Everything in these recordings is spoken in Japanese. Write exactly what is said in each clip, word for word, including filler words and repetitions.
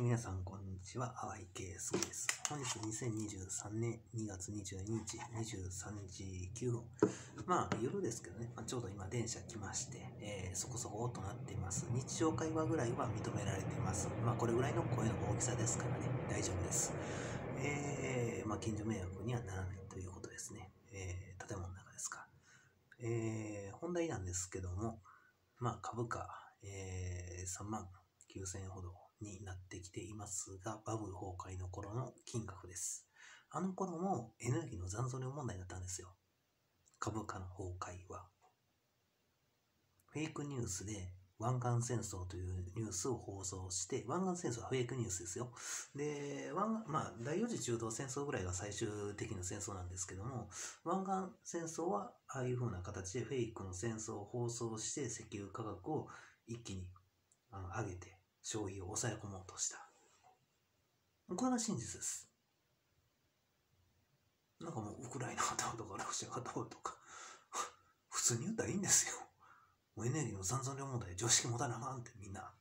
皆さんこんにちは、淡井圭介です。本日にせんにじゅうさんねんにがつにじゅうににちにじゅうさんじきゅうふん。まあ夜ですけどね、まあ、ちょうど今電車来まして、えー、そこそこ音鳴っています。日常会話ぐらいは認められています。まあこれぐらいの声の大きさですからね、大丈夫です。えー、まあ近所迷惑にはならないということですね。えー、建物の中ですか。えー、本題なんですけども、まあ株価、えー、さんまんきゅうせんえんほどになってきていますが、バブル崩壊の頃の金額です。あの頃もエネルギーの残存量問題だったんですよ。株価の崩壊は。フェイクニュースで湾岸戦争というニュースを放送して、湾岸戦争はフェイクニュースですよ。で、湾まあ、第四次中東戦争ぐらいが最終的な戦争なんですけども、湾岸戦争はああいう風な形でフェイクの戦争を放送して石油価格を一気にあの上げて消費を抑え込もうとした。これが真実です。なんかもうウクライナがどうとかロシアがどうとか普通に言ったらいいんですよ。もうエネルギーの残存量問題で常識持たなあかんってみんなって。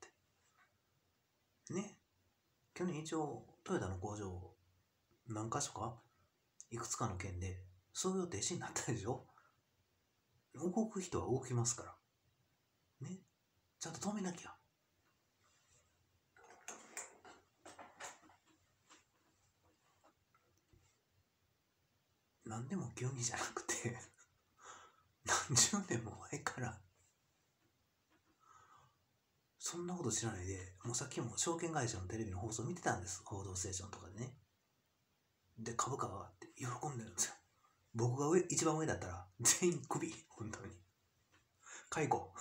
ね。去年一応トヨタの工場何か所かいくつかの県で操業停止になったでしょ。動く人は動きますから。ね。ちゃんと止めなきゃ。何でも急にじゃなくて何十年も前からそんなこと知らないで、もうさっきも証券会社のテレビの放送見てたんです。報道ステーションとかでね。で、株価が上がって喜んでるんですよ。僕が上一番上だったら全員クビ。本当に。解雇。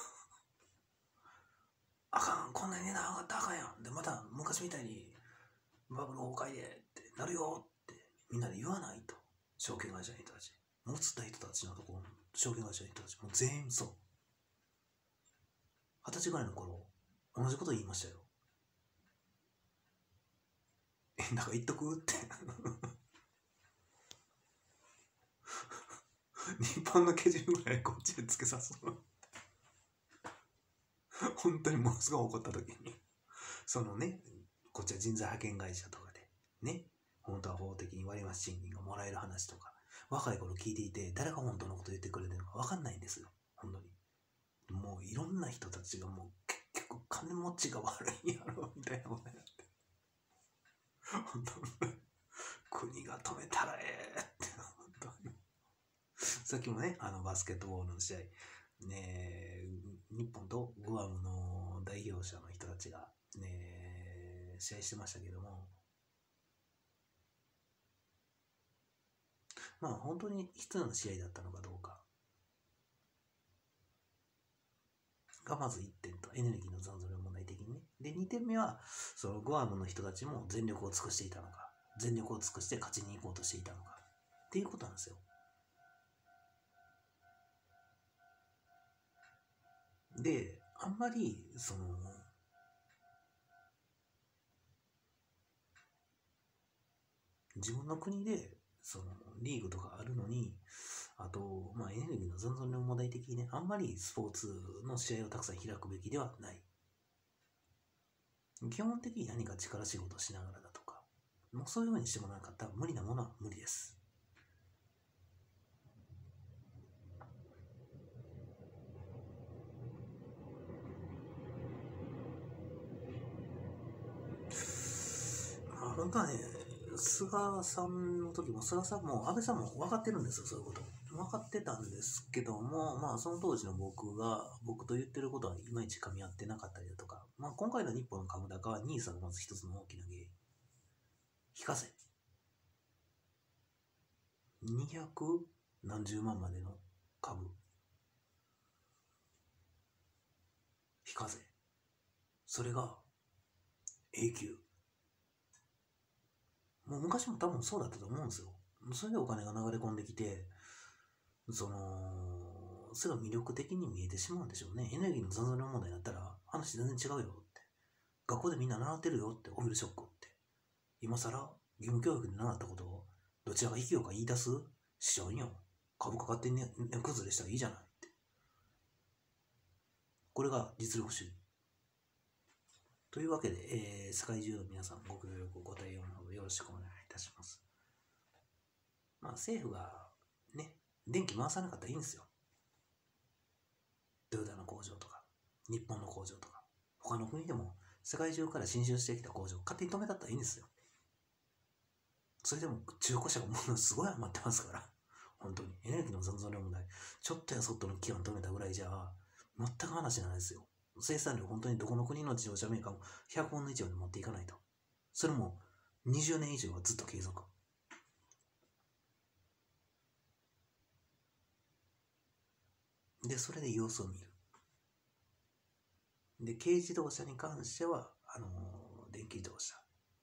あかん、こんなに値段上がったらあかんやん。で、また昔みたいにバブル崩壊でってなるよってみんなで言わないと。証券会社の人たち。持つった人たちのところの証券会社の人たち。もう全員そう。二十歳ぐらいの頃、同じこと言いましたよ。え、なんか言っとくって日本の基準ぐらいこっちでつけさすの本当にものすごい怒った時にそのね、こっちは人材派遣会社とかでね、本当は法的に割増賃金がもらえる話とか若い頃聞いていて、誰が本当のこと言ってくれてるのか分かんないんですよ。本当にもういろんな人たちがもう結局金持ちが悪いんやろみたいなことになって本当に国が止めたらええって本当にさっきもね、あのバスケットボールの試合、ね、日本とグアムの代表者の人たちが、ね、試合してましたけども、まあ本当に必要な試合だったのかどうかがまずいってんと、エネルギーの残存量問題的にね。で、にてんめは、そのグアムの人たちも全力を尽くしていたのか、全力を尽くして勝ちに行こうとしていたのか、っていうことなんですよ。で、あんまり、その、自分の国で、その、リーグとかあるのに、あと、まあ、エネルギーの残存量問題的にね、あんまりスポーツの試合をたくさん開くべきではない。基本的に何か力仕事しながらだとか、もうそういうふうにしてもらわなかったら無理なものは無理です。まあ、本当はね、菅さんの時も、菅さんも安倍さんも分かってるんですよ、そういうこと。分かってたんですけども、まあ、その当時の僕が、僕と言ってることはいまいち噛み合ってなかったりだとか、まあ、今回の日本の株高はニーサがまず一つの大きな原因。非課税。にひゃく何十万までの株。非課税。それが永久。もう昔も多分そうだったと思うんですよ。それでお金が流れ込んできて、その、それが魅力的に見えてしまうんでしょうね。エネルギーの残存量問題だったら話全然違うよって。学校でみんな習ってるよって、オイルショックって。今更義務教育で習ったことをどちらが卑怯か言い出すしちゃうんよ。株価勝手に値崩れしたらいいじゃないって。これが実力主義。 というわけで、えー世界中の皆さんご協力ご対応のほどよろしくお願いいたします。まあ政府がね、電気回さなかったらいいんですよ。トヨタの工場とか、日本の工場とか、他の国でも世界中から進出してきた工場を勝手に止めたったらいいんですよ。それでも中古車がものすごい余ってますから、本当にエネルギーの残存量問題、ちょっとやそっとの期間止めたぐらいじゃ全く話じゃないですよ。生産量本当にどこの国の自動車メーカーもひゃくぶんのいちまで持っていかないと。それもにじゅうねん以上はずっと継続。で、それで様子を見る。で、軽自動車に関しては、あのー電気自動車。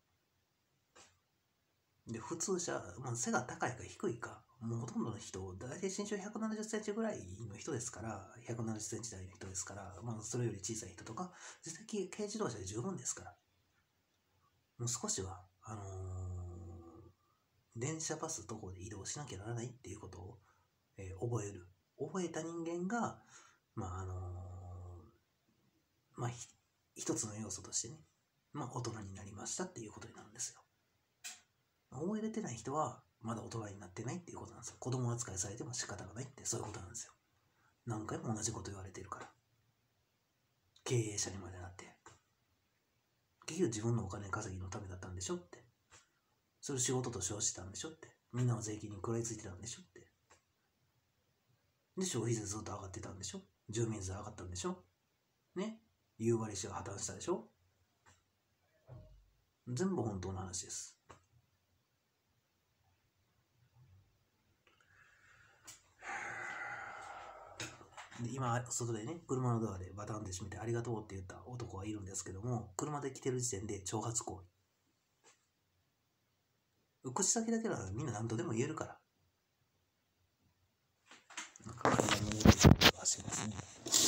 で、普通車、まあ、背が高いか低いか、もうほとんどの人、大体身長ひゃくななじゅっセンチぐらいの人ですから、ひゃくななじゅっセンチ台の人ですから、まあ、それより小さい人とか、絶対軽自動車で十分ですから。もう少しは、あのー電車バスとこで移動しなきゃならないっていうことを、えー覚える。覚えた人間が、まあ、あのーまあ、ひ一つの要素としてね、まあ、大人になりましたっていうことになるんですよ。覚えれてない人は、まだ大人になってないっていうことなんですよ。子供扱いされても仕方がないってそういうことなんですよ。何回も同じこと言われてるから。経営者にまでなって。結局自分のお金稼ぎのためだったんでしょって。それを仕事と称してたんでしょって。みんなの税金に食らいついてたんでしょって。で、消費税ずっと上がってたんでしょ。住民税上がったんでしょ。ね。夕張市が破綻したでしょ。全部本当の話です。で今、外でね、車のドアでバタンって閉めてありがとうって言った男がいるんですけども、車で来てる時点で挑発行為。口先だけならみんな何とでも言えるから。なんか体に戻ってくる足ですね。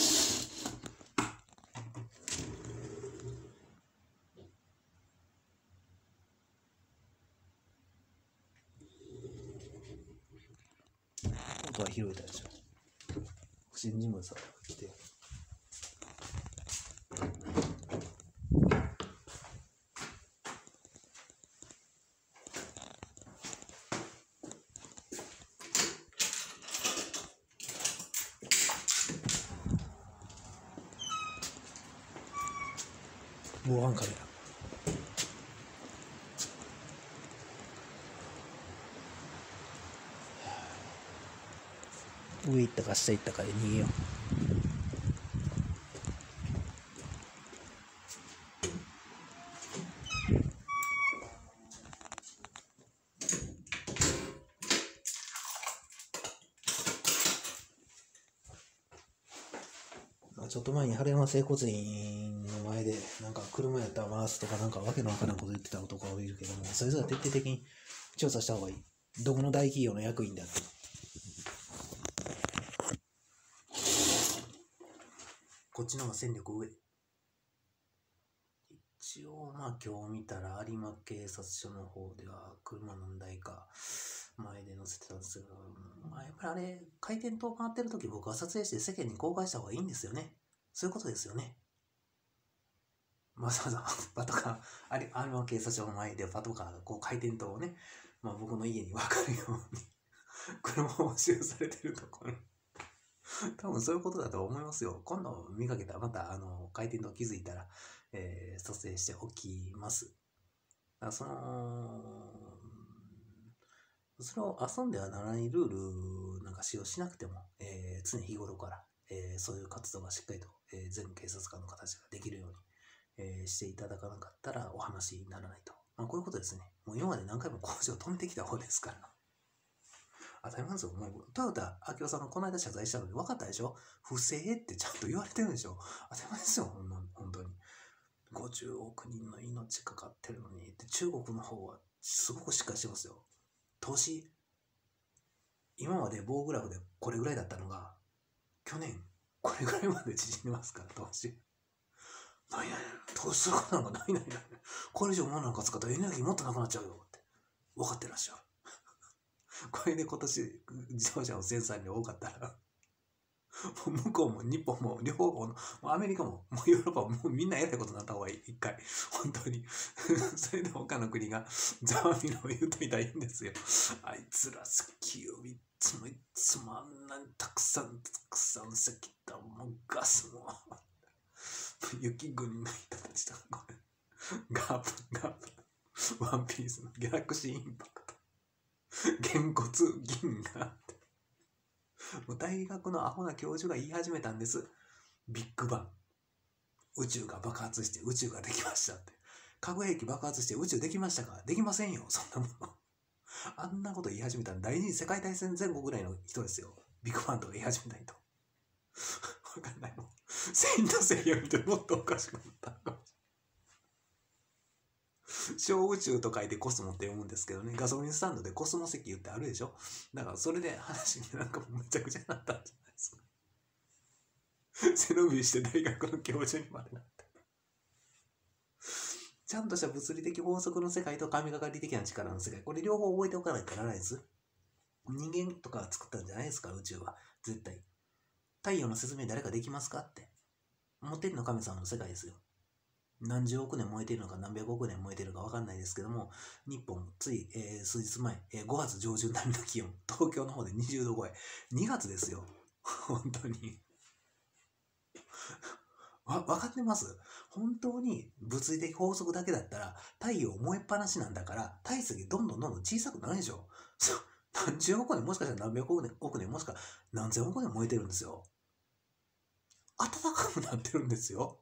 音は拾えたでしょ。不審人物さんが来て。防犯カメラ。上行ったか下行ったかで逃げよう。ちょっと前に春山整骨院の前でなんか車やったら回すとかなんかわけのわからんこと言ってた男がいるけども、それぞれ徹底的に調査した方がいい。どこの大企業の役員だって。こっちの方が戦力上。一応まあ今日見たら有馬警察署の方では車何台か前で載せてたんですけど、まあやっぱりあれ回転灯回ってる時僕は撮影して世間に公開した方がいいんですよね。そういうことですよね。わざわざパトカー、有馬警察署の前でパトカーがこう回転灯をね、まあ僕の家に分かるように車を押収されてるところ。多分そういうことだと思いますよ。今度見かけたらまたあの回転灯気づいたら、えー、撮影しておきます。だからその、それを遊んではならないルールなんか使用しなくても、えー、常日頃から、えー、そういう活動がしっかりと、えー、全警察官の形ができるように、えー、していただかなかったらお話にならないと。まあ、こういうことですね。もう今まで何回も工場を止めてきた方ですから。当たり前ですよ。もうトヨタ明夫さんのこの間謝罪したので分かったでしょ。不正ってちゃんと言われてるでしょ。当たり前ですよ、ほんま本当に。ごじゅうおく人の命かかってるのに。で中国の方はすごくしっかりしてますよ。投資、今まで棒グラフでこれぐらいだったのが、去年これぐらいまで縮みますから、投資。ないないない、投資することなんかないないない。これ以上物なんか使ったらエネルギーもっとなくなっちゃうよって。分かってらっしゃる。これで今年自動車の生産量多かったら向こうも日本も両方もうアメリカももうヨーロッパももうみんな偉いことになった方がいい、一回本当にそれで他の国がざわみろを言うといたらいいんですよ。あいつら石油をいつもいつもあんなにたくさんたくさん石炭もガスも雪国の人たちとかこれガープガープワンピースのギャラクシーインパクトげんこつ銀河ってもう大学のアホな教授が言い始めたんです。ビッグバン、宇宙が爆発して宇宙ができましたって。核兵器爆発して宇宙できましたか？できませんよ、そんなもの。あんなこと言い始めたら第二次世界大戦前後ぐらいの人ですよ。ビッグバンとか言い始めた人。わかんないもん。セイントセイヤ見てもっとおかしくなったかもしれない。小宇宙と書いてコスモって読むんですけどね、ガソリンスタンドでコスモ石油ってあるでしょ。だからそれで話になんかもうめちゃくちゃになったんじゃないですか。背伸びして大学の教授にまでなった。ちゃんとした物理的法則の世界と神がかり的な力の世界、これ両方覚えておかないとならないです。人間とか作ったんじゃないですか、宇宙は。絶対。太陽の説明誰かできますかって。もう天の神様の世界ですよ。何十億年燃えているのか何百億年燃えているのか分かんないですけども、日本つい、えー、数日前、えー、ごがつ上旬並みの気温、東京の方でにじゅうど超え、にがつですよ。本当に。わ、分かってます？本当に物理的法則だけだったら太陽燃えっぱなしなんだから体積どんどんどんどん小さくなるでしょ。何十億年もしかしたら何百億年、億年もしか何千億年燃えてるんですよ。暖かくなってるんですよ。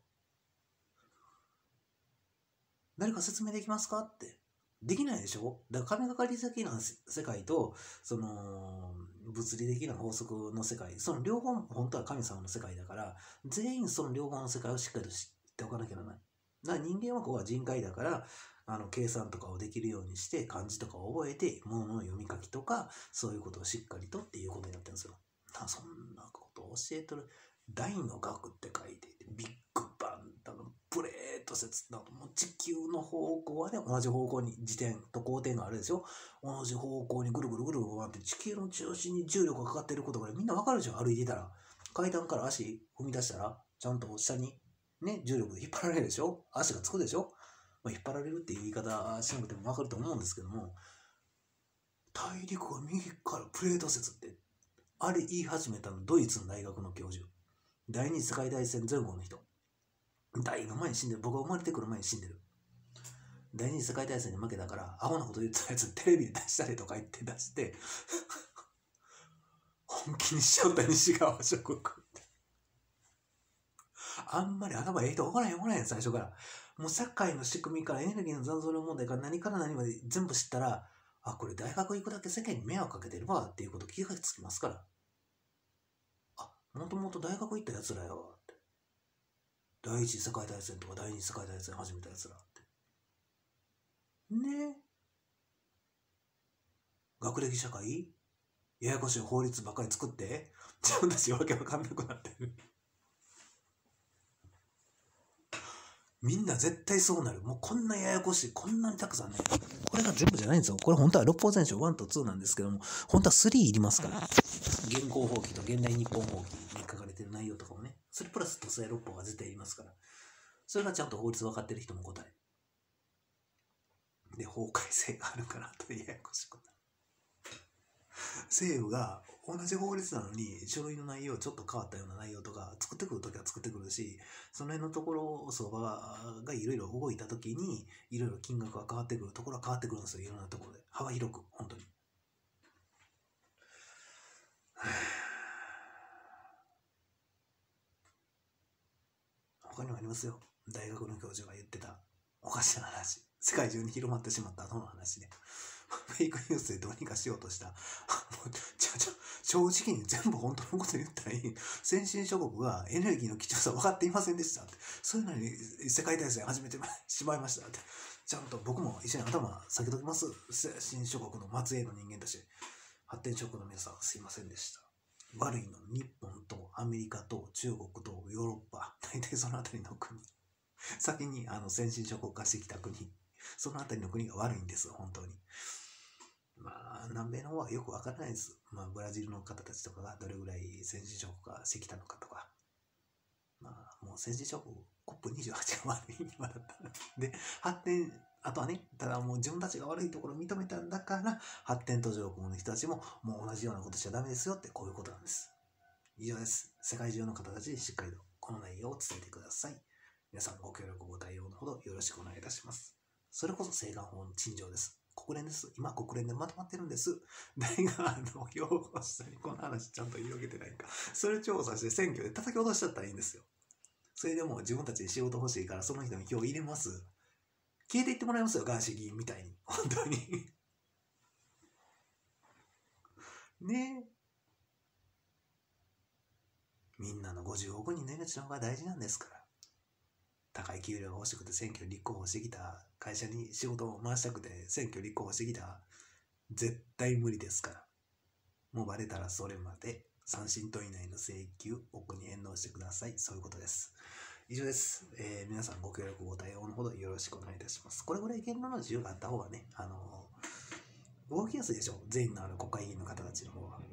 誰か説明できますかって。できないでしょ。だから神がかり的な世界とその物理的な法則の世界、その両方本当は神様の世界だから、全員その両方の世界をしっかりと知っておかなきゃならない。だから人間はここは人海だから、あの計算とかをできるようにして漢字とかを覚えて物の読み書きとかそういうことをしっかりとっていうことになってるんですよ。だからそんなことを教えてる。大の学って書いていて、ビッグバンだのプレート説なども地球の方向はね、同じ方向に自転と公転があるでしょ。同じ方向にぐるぐるぐるぐる回って地球の中心に重力がかかってることがみんなわかるでしょ。歩いてたら階段から足踏み出したらちゃんと下にね重力で引っ張られるでしょ。足がつくでしょ。まあ、引っ張られるっていう言い方しなくてもわかると思うんですけども、大陸が右からプレート説ってあれ言い始めたのドイツの大学の教授。第二次世界大戦前後の人。だいぶ前に死んでる。僕が生まれてくる前に死んでる。第二次世界大戦に負けたからアホなこと言ってたやつテレビで出したりとか言って出して本気にしちゃった西側諸国ってあんまり頭ええ人分からへん分からへん最初から。もう社会の仕組みからエネルギーの残存量問題から何から何まで全部知ったら、あ、これ大学行くだけ世間に迷惑かけてるわっていうこと気がつきますから。あ、もともと大学行ったやつらよって。第一次世界大戦とか第二次世界大戦始めたやつらって。ねえ。学歴社会ややこしい法律ばっかり作って自分たちわけわかんなくなってる。みんな絶対そうなる。もうこんなややこしい、こんなにたくさんね。これが全部じゃないんですよ。これ本当は六法全書いちとになんですけども、本当はさんいりますから。現行法規と現代日本法規に書かれてる内容とかもね。それプラス都政六法が絶対いりますから。それがちゃんと法律分かってる人の答え。で、法改正があるからとややこしくなる。政府が同じ法律なのに書類の内容ちょっと変わったような内容とか作ってくるときは作ってくるし、その辺のところ相場がいろいろ動いたときにいろいろ金額が変わってくるところは変わってくるんですよ。いろんなところで幅広く本当に。他にもありますよ。大学の教授が言ってたおかしな話、世界中に広まってしまった後の話でフェイクニュースでどうにかしようとした。もうちょちょ正直に全部本当のこと言ったらいい。先進諸国がエネルギーの貴重さ分かっていませんでしたって。そういうのに世界大戦始めてしまいましたって。ちゃんと僕も一緒に頭下げときます。先進諸国の末裔の人間として。発展諸国の皆さんすいませんでした。悪いの日本とアメリカと中国とヨーロッパ、大体そのあたりの国。先にあの先進諸国化してきた国。そのあたりの国が悪いんです、本当に。まあ南米の方はよくわからないです。まあ、ブラジルの方たちとかがどれぐらい先進諸国がしてきたのかとか。まあ、もう先進諸国、コップにじゅうはち が悪い今だったら。で、発展、あとはね、ただもう自分たちが悪いところを認めたんだから、発展途上国の人たちももう同じようなことしちゃダメですよって、こういうことなんです。以上です。世界中の方たちにしっかりとこの内容を伝えてください。皆さんご協力ご対応のほどよろしくお願いいたします。それこそ請願法の陳情です。国連です。今国連でまとまってるんです。誰があの擁護したり、この話ちゃんと広げてないか。それ調査して選挙で叩き落としちゃったらいいんですよ。それでも自分たちで仕事欲しいからその人に票入れます。消えていってもらいますよ、ガーシー議員みたいに。本当に。ねえ。みんなのごじゅうおく人の命の方が大事なんですから。高い給料が欲しくて選挙立候補してきた、会社に仕事を回したくて選挙立候補してきた、絶対無理ですから。もうバレたらそれまでさん振答以内の請求、奥に返納してください。そういうことです。以上です。えー、皆さんご協力ご対応のほどよろしくお願いいたします。これぐらい言論の自由があった方がね、あのー、動きやすいでしょ。全員のある国会議員の方たちの方は。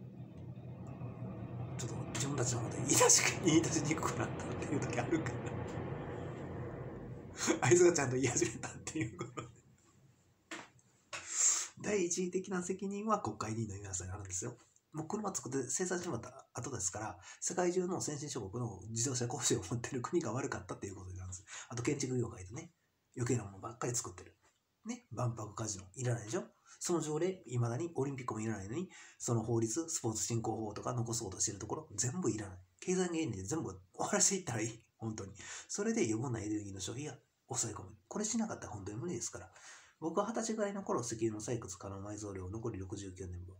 ちょっと自分たちの方で言い出し、言い出しにくくなったっていう時あるから。あいつがちゃんと言い始めたっていうことで。第一義的な責任は国会議員の皆さんにあるんですよ。もう車作って生産してもらった後ですから、世界中の先進諸国の自動車工場を持ってる国が悪かったっていうことになるんです。あと建築業界でね、余計なものばっかり作ってる。ね、万博カジノいらないでしょ。その条例、いまだにオリンピックもいらないのに、その法律、スポーツ振興法とか残そうとしてるところ、全部いらない。経済原理で全部終わらせていったらいい。本当に。それで余分なエネルギーの消費が抑え込む。これしなかったら本当に無理ですから。僕ははたちぐらいの頃、石油の採掘可能埋蔵量残りろくじゅうきゅうねんぶん。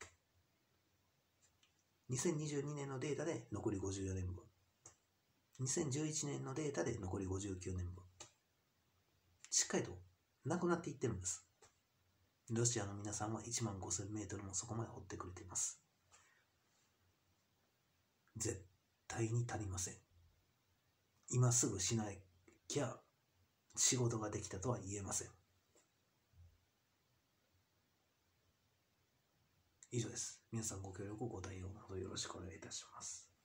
にせんにじゅうにねんのデータで残りごじゅうよねんぶん。にせんじゅういちねんのデータで残りごじゅうきゅうねんぶん。しっかりとなくなっていってるんです。ロシアの皆さんはいちまんごせんメートルもそこまで掘ってくれています。絶対に足りません。今すぐしなきゃ仕事ができたとは言えません。以上です。皆さんご協力ご対応のほどよろしくお願いいたします。